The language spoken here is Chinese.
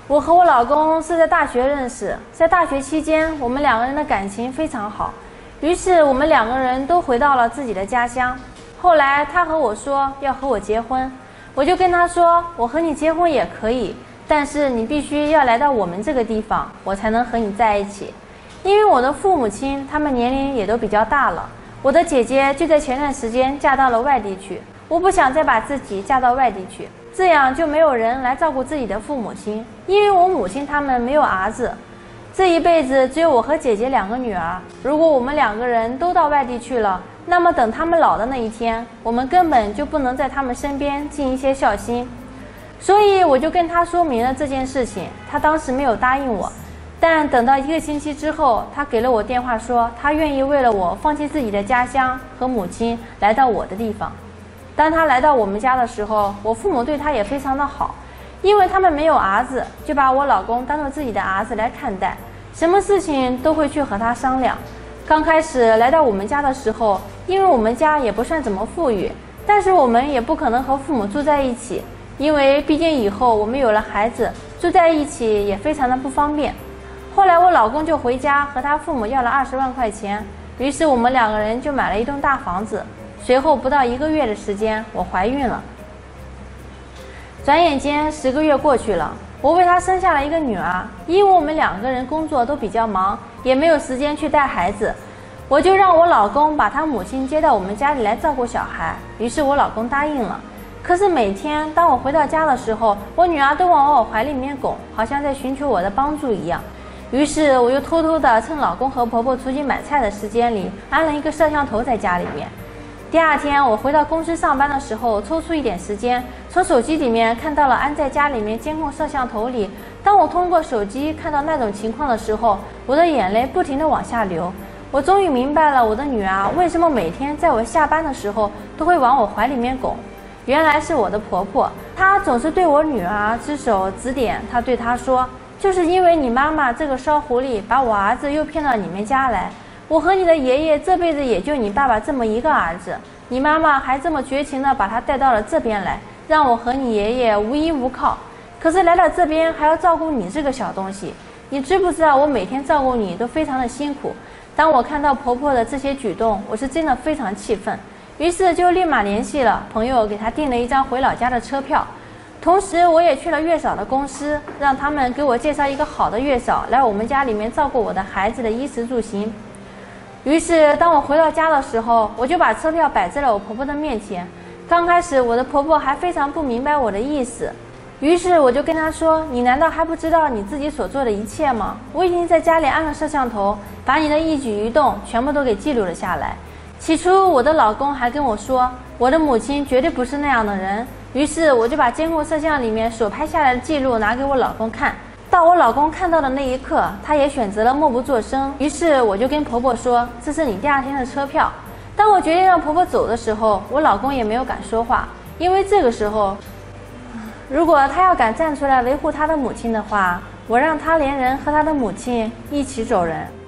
我和我老公是在大学认识，在大学期间，我们两个人的感情非常好，于是我们两个人都回到了自己的家乡。后来他和我说要和我结婚，我就跟他说，我和你结婚也可以，但是你必须要来到我们这个地方，我才能和你在一起。因为我的父母亲他们年龄也都比较大了，我的姐姐就在前段时间嫁到了外地去，我不想再把自己嫁到外地去，这样就没有人来照顾自己的父母亲，因为我母亲他们没有儿子，这一辈子只有我和姐姐2个女儿。如果我们2个人都到外地去了，那么等他们老的那一天，我们根本就不能在他们身边尽一些孝心。所以我就跟他说明了这件事情，他当时没有答应我，但等到1个星期之后，他给了我电话说，他愿意为了我放弃自己的家乡和母亲来到我的地方。当他来到我们家的时候，我父母对他也非常的好，因为他们没有儿子，就把我老公当作自己的儿子来看待，什么事情都会去和他商量。刚开始来到我们家的时候，因为我们家也不算怎么富裕，但是我们也不可能和父母住在一起，因为毕竟以后我们有了孩子，住在一起也非常的不方便。后来我老公就回家和他父母要了20万块钱，于是我们2个人就买了一栋大房子。随后不到1个月的时间，我怀孕了。转眼间10个月过去了，我为他生下了一个女儿。因为我们2个人工作都比较忙，也没有时间去带孩子，我就让我老公把他母亲接到我们家里来照顾小孩。于是我老公答应了。可是每天当我回到家的时候，我女儿都往我怀里面拱，好像在寻求我的帮助一样。于是我又偷偷的趁老公和婆婆出去买菜的时间里，安了一个摄像头在家里面。第2天我回到公司上班的时候，抽出一点时间，从手机里面看到了安在家里面监控摄像头里。当我通过手机看到那种情况的时候，我的眼泪不停地往下流。我终于明白了我的女儿为什么每天在我下班的时候都会往我怀里面拱。原来是我的婆婆，她总是对我女儿指手指点。她对她说，就是因为你妈妈这个烧狐狸把我儿子又骗到你们家来，我和你的爷爷这辈子也就你爸爸这么一个儿子，你妈妈还这么绝情的把他带到了这边来，让我和你爷爷无依无靠。可是来到这边还要照顾你这个小东西，你知不知道我每天照顾你都非常的辛苦。当我看到婆婆的这些举动，我是真的非常气愤，于是就立马联系了朋友，给他订了一张回老家的车票。同时我也去了月嫂的公司，让他们给我介绍一个好的月嫂来我们家里面照顾我的孩子的衣食住行。于是当我回到家的时候，我就把车票摆在了我婆婆的面前。刚开始我的婆婆还非常不明白我的意思，于是我就跟她说，你难道还不知道你自己所做的一切吗？我已经在家里安了摄像头，把你的一举一动全部都给记录了下来。起初我的老公还跟我说，我的母亲绝对不是那样的人，于是我就把监控摄像里面所拍下来的记录拿给我老公看。到我老公看到的那一刻，他也选择了默不作声。于是我就跟婆婆说，这是你第2天的车票。当我决定让婆婆走的时候，我老公也没有敢说话，因为这个时候如果他要敢站出来维护他的母亲的话，我让他连人和他的母亲一起走人。